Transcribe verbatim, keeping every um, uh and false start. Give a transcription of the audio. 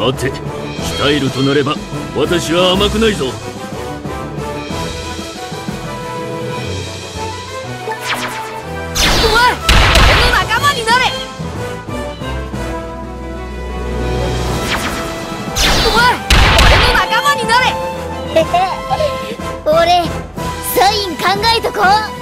待て、鍛えるとなれば私は甘くないぞ。 お前、俺の仲間になれ。お前、俺の仲間になれ。 俺サイン考えとこう。